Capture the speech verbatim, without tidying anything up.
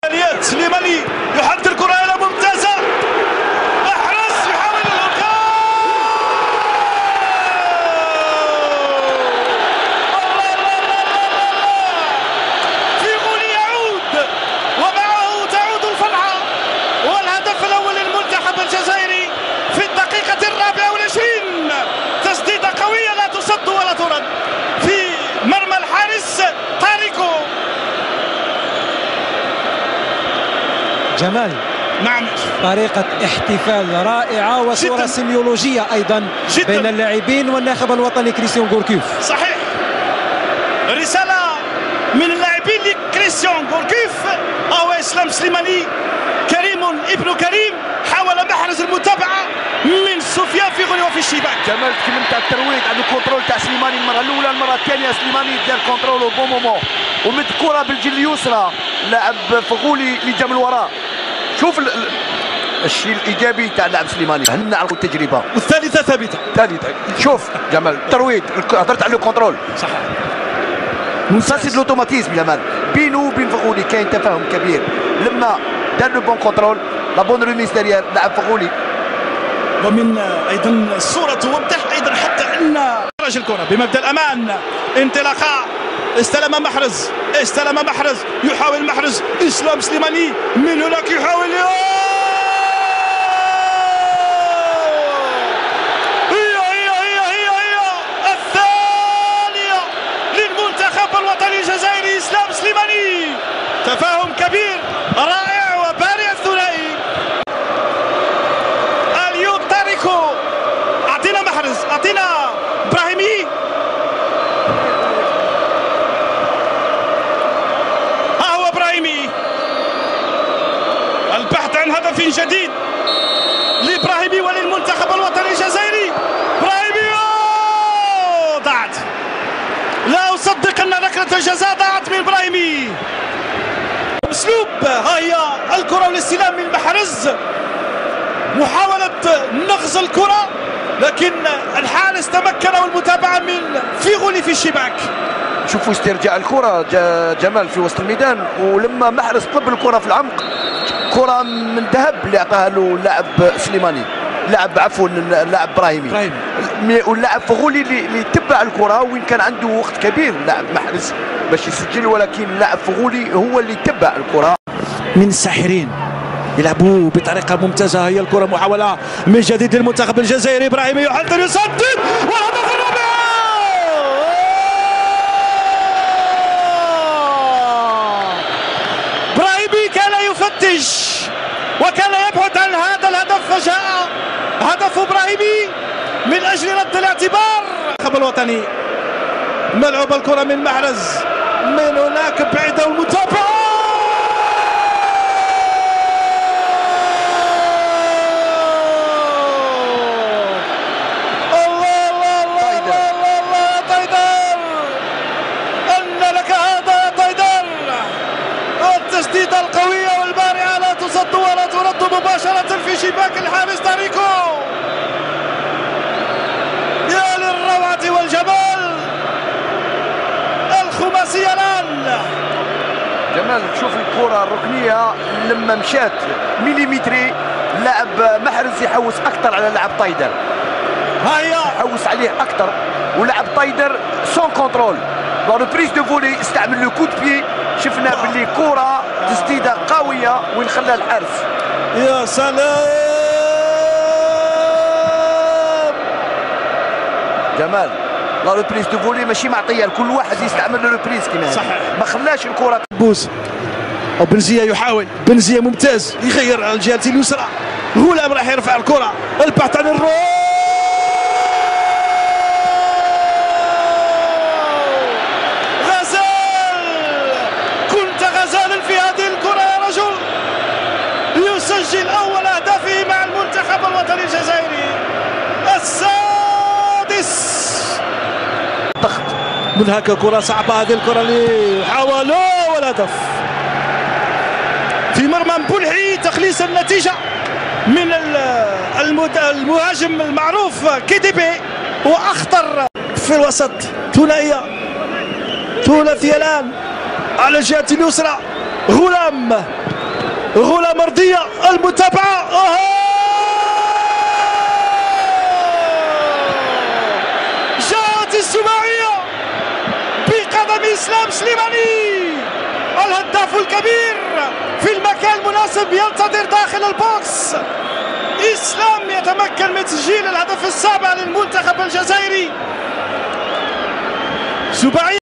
سليماني يحط الكرة إلى ممتازة، محرز يحاول الهجوم، فيغولي يعود ومعه تعود الفرحة، والهدف الأول للمنتخب الجزائري في الدقيقة الرابعة والعشرين. تسديدة قوية لا تصد ولا ترد في مرمى الحارس طاريكو. جمال، نعم، طريقة احتفال رائعة وصورة سيميولوجية أيضا جداً بين اللاعبين والناخب الوطني كريستيان غوركيف. صحيح، رسالة من اللاعبين لكريستيان غوركيف. أو إسلام سليماني، كريم ابن كريم، حاول محرز المتابعة من سفيان فيغولي وفي الشباك. جمال تكلمت على الترويج، عنده كنترول تاع سليماني المرة الأولى، المرة الثانية سليماني دار كنترول او بون مومون، ومد كرة بالجهة اليسرى لاعب فغولي اللي جا من وراء. شوف الشيء الايجابي تاع اللاعب سليماني، هنا على التجربه، والثالثه ثابته. ثالثه شوف جمال الترويج، هضرت على الكنترول صح، منفصل الاوتوماتيزم. جمال بينه وبين فغولي كاين تفاهم كبير، لما دار لو بون كنترول لا بون ريميس دارير لاعب فغولي. ومن ايضا الصوره توضح ايضا حتى ان خرج الكره بمبدا الامان، انطلاقه، استلم محرز، استلم محرز، يحاول محرز، اسلام سليماني من هناك يحاول، هي هي هي هي هي الثانية للمنتخب الوطني الجزائري. اسلام سليماني، تفاهم كبير رائع وبارع الثنائي. اليوم طاريكو، اعطينا محرز، اعطينا ابراهيمي، البحث عن هدف جديد لابراهيمي وللمنتخب الوطني الجزائري. ابراهيمي ضاعت، لا اصدق ان ركله الجزاء ضاعت من ابراهيمي. اسلوب، ها هي الكره والاستلام من محرز، محاوله نغز الكره لكن الحارس تمكن والمتابعه من فيغولي في الشباك. شوفوا استرجاع الكره جمال في وسط الميدان، ولما محرز طلب الكره في العمق، كره من ذهب اللي عطاها له اللاعب سليماني، لاعب عفوا اللاعب ابراهيمي، واللاعب فغولي اللي تبع الكره وين كان عنده وقت كبير اللاعب محرز باش يسجل، ولكن اللاعب فغولي هو اللي تبع الكره. من الساحرين يلعبوا بطريقه ممتازه. هي الكره، محاوله من جديد للمنتخب الجزائري، ابراهيمي يحضر يسدد، والهدف الرابع. ابراهيمي كان يفتش وكان يبحث عن هذا الهدف، فجاء هدف ابراهيمي من اجل رد الاعتبار. المنتخب الوطني، ملعوب الكره من محرز، من هناك بعيده والمتابعه، التسديدة القوية والبارعة لا تصد ولا ترد مباشرة في شباك الحارس طاريكو. يا للروعة والجمال، الخماسية الآن. جمال شوف الكرة الركنية لما مشات مليمتري، لاعب محرز يحوس أكثر على لاعب طايدر، هيا يحوس عليه أكثر، ولاعب طايدر سون كنترول. لا ريبريز دو فولي استعمل لو كود بي، شفنا باللي كرة تسديدة قوية وين خلاها الحارس. يا سلام جمال، لا ريبريز دو فولي ماشي معطية لكل واحد يستعمل لو ريبريز كيما صحيح، ما خلاش الكرة. بوس او بنزيه يحاول، بنزيه ممتاز، يغير الجهة اليسرى، غلام راح يرفع الكرة، البحث عن الروح، يسجل أول أهدافه مع المنتخب الوطني الجزائري السادس. ضغط من هكا، كرة صعبة هذه الكرة اللي حاولوا، والهدف في مرمى مبلحي. تخليص النتيجة من المهاجم المعروف كيديبي، وأخطر في الوسط. ثنائية ثلاثية الآن على الجهة اليسرى، غلام غولة مرضية، المتابعة. جاءت السباعية بقدم إسلام سليماني، الهداف الكبير في المكان المناسب ينتظر داخل البوكس. إسلام يتمكن من تسجيل الهدف السابع للمنتخب الجزائري. سباعية